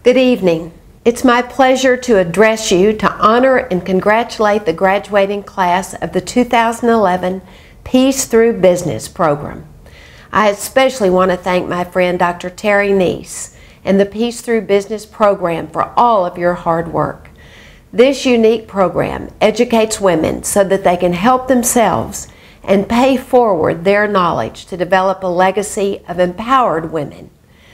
Good evening. It's my pleasure to address you to honor and congratulate the graduating class of the 2011 Peace Through Business program. I especially want to thank my friend Dr. Terry Neese and the Peace Through Business program for all of your hard work. This unique program educates women so that they can help themselves and pay forward their knowledge to develop a legacy of empowered women.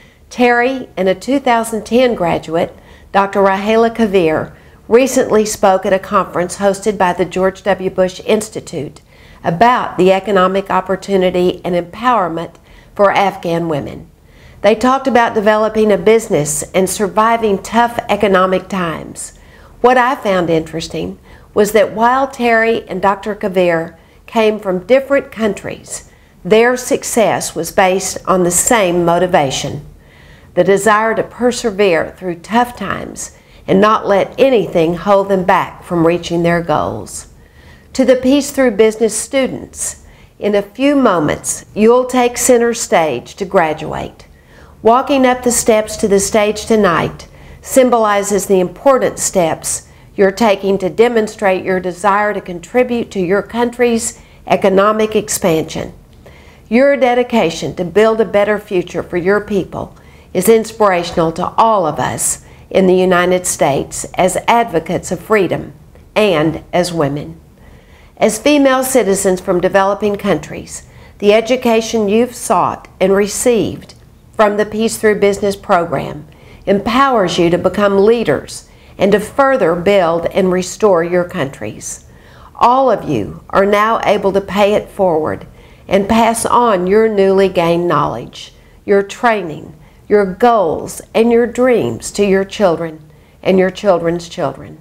Terry and a 2010 graduate, Dr. Rahela Kavir, recently spoke at a conference hosted by the George W. Bush Institute about the economic opportunity and empowerment for Afghan women. They talked about developing a business and surviving tough economic times. What I found interesting was that while Terry and Dr. Kavir came from different countries, their success was based on the same motivation: the desire to persevere through tough times and not let anything hold them back from reaching their goals. To the Peace Through Business students, in a few moments, you'll take center stage to graduate. Walking up the steps to the stage tonight symbolizes the important steps you're taking to demonstrate your desire to contribute to your country's economic expansion. Your dedication to build a better future for your people is inspirational to all of us in the United States as advocates of freedom and as women. As female citizens from developing countries, the education you've sought and received from the Peace Through Business program empowers you to become leaders and to further build and restore your countries. All of you are now able to pay it forward and pass on your newly gained knowledge, your training, your goals, and your dreams to your children and your children's children.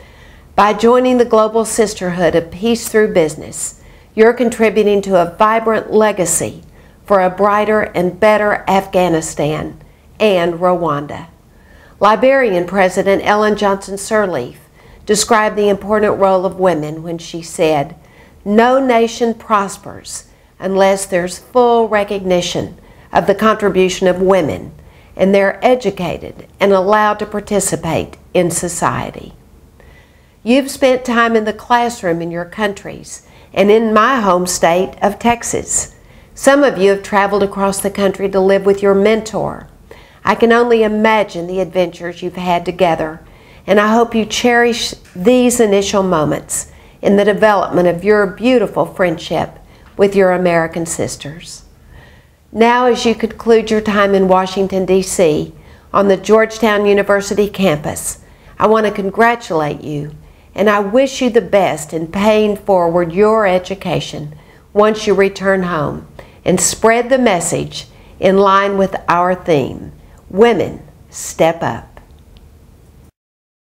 By joining the global sisterhood of Peace Through Business, you're contributing to a vibrant legacy for a brighter and better Afghanistan and Rwanda. Liberian President Ellen Johnson Sirleaf described the important role of women when she said, "No nation prospers unless there's full recognition of the contribution of women, and they're educated and allowed to participate in society." You've spent time in the classroom in your countries and in my home state of Texas. Some of you have traveled across the country to live with your mentor. I can only imagine the adventures you've had together, and I hope you cherish these initial moments in the development of your beautiful friendship with your American sisters. Now, as you conclude your time in Washington, D.C., on the Georgetown University campus, I want to congratulate you, and I wish you the best in paying forward your education once you return home and spread the message in line with our theme: Women Step Up.